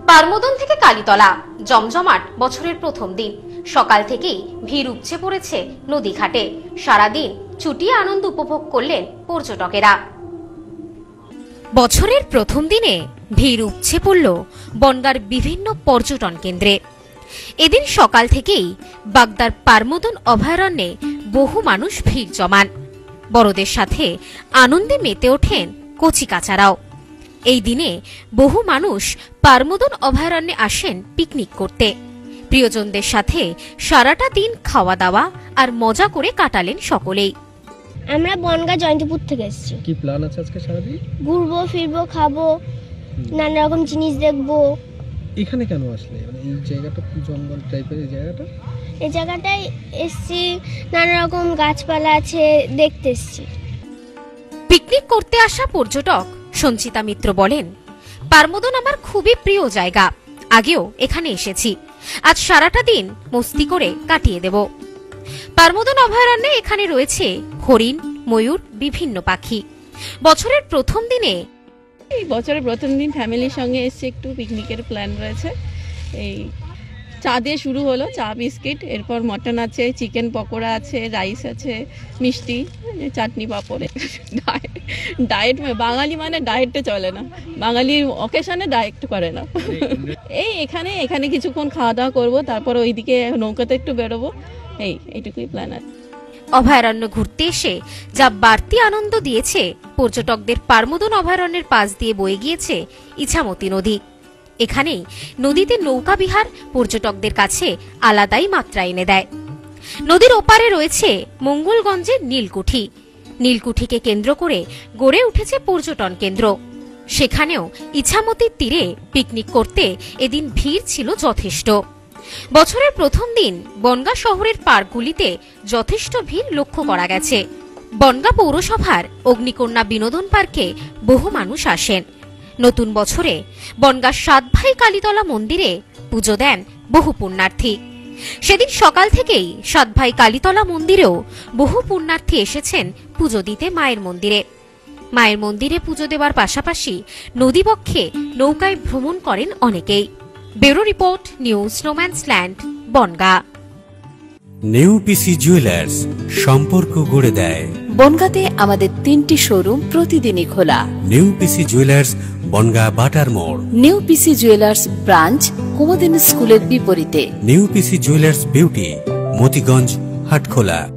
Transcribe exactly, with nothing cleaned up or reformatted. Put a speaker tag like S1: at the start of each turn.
S1: পারমোদন থেকে কালীতলা জমজমাট বছরের প্রথম দিন। সকাল থেকেই ভিড় উপচে পড়েছে নদী ঘাটে। সারাদিন ছুটিয়ে আনন্দ উপভোগ করলেন পর্যটকেরা। বছরের প্রথম দিনে ভিড় উপচে পড়ল বনগাঁর বিভিন্ন পর্যটন কেন্দ্রে। এদিন সকাল থেকেই বাগদার পারমোদন অভয়ারণ্যে বহু মানুষ ভিড় জমান। বড়দের সাথে আনন্দে মেতে ওঠেন কচিকাচারাও। এই দিনে বহু মানুষ পারমোদন অভয়ারণ্যে আসেন পিকনিক করতে। প্রিয়জনদের সাথে সারাটা দিন খাওয়া দাওয়া আর মজা করে কাটালেন সকলেই।
S2: আমরা বনগাঁ জয়ন্তপুর থেকে এসেছি।
S3: কি প্ল্যান আছে আজকে সারাদিন?
S2: ঘুরবো, ফিরবো, খাবো, নানা রকম জিনিস দেখবো।
S3: এখানে কেন আসলে? মানে এই জায়গাটা জঙ্গল টাইপের এই জায়গাটা?
S2: এই জায়গাটায় এসেছি, নানা রকম গাছপালা আছে, দেখতে এসেছি।
S1: পিকনিক করতে আসা পর্যটক সঞ্চিতা মিত্র বলেন, পারমোদন আমার খুবই প্রিয় জায়গা। আগেও এখানে এসেছি। আজ সারাটা দিন মস্তি করে কাটিয়ে দেব। পারমোদন অভয়ারণ্যে এখানে রয়েছে হরিণ, ময়ূর, বিভিন্ন পাখি। বছরের প্রথম দিনে
S4: এই বছরের প্রথম দিন ফ্যামিলির সঙ্গে এসে একটু পিকনিকের প্ল্যান রয়েছে। এই চা দিয়ে শুরু হলো, চা বিস্কিট, এরপর মটন আছে, চিকেন পকোড়া আছে, রাইস আছে, মিষ্টি, চাটনি, পাঁপড়ে। ডায়েট বাঙালি মানে ডায়েটে চলে না, বাঙালি অকেশনে ডায়েট করে না। এই এখানে এখানে কিছুক্ষণ খাওয়া দাওয়া করবো, তারপর ওইদিকে নৌকাতে একটু বেরোবো। এই এইটুকুই প্ল্যান আছে।
S1: অভয়ারণ্য ঘুরতে এসে যা বাড়তি আনন্দ দিয়েছে পর্যটকদের, পারমোদন অভয়ারণ্যের পাশ দিয়ে বয়ে গিয়েছে ইছামতি নদী। এখানেই নদীতে নৌকা বিহার পর্যটকদের কাছে আলাদাই মাত্রা এনে দেয়। নদীর ওপারে রয়েছে মঙ্গলগঞ্জের নীলকুঠি। নীলকুঠিকে কেন্দ্র করে গড়ে উঠেছে পর্যটন কেন্দ্র। সেখানেও ইছামতির তীরে পিকনিক করতে এদিন ভিড় ছিল যথেষ্ট। বছরের প্রথম দিন বনগাঁ শহরের পার্কগুলিতে যথেষ্ট ভিড় লক্ষ্য করা গেছে। বনগাঁ পৌরসভার অগ্নিকন্যা বিনোদন পার্কে বহু মানুষ আসেন। নতুন বছরে বনগাঁ সাতভাই কালীতলা মন্দিরে পুজো দেন বহু পুণ্যার্থী। সেদিন সকাল থেকেই সাতভাই কালীতলা মন্দিরেও বহু পুণ্যার্থী এসেছেন পুজো দিতে মায়ের মন্দিরে। মায়ের মন্দিরে পুজো দেওয়ার পাশাপাশি নদীবক্ষে নৌকায় ভ্রমণ করেন অনেকেই। Bureau report, news no man's land, Bongaon.
S5: New PC jewellers সম্পর্ক গড়ে দেয়।
S6: বনগাঁতে আমাদের তিনটি শোরুম প্রতিদিনই খোলা।
S5: নিউ পিসি জুয়েলার্স, বনগাঁ বাটার মোড়।
S6: New PC jewellers branch Kumudini স্কুলের বিপরীতে।
S5: New PC jewellers beauty, Motiganj, Hatkhola.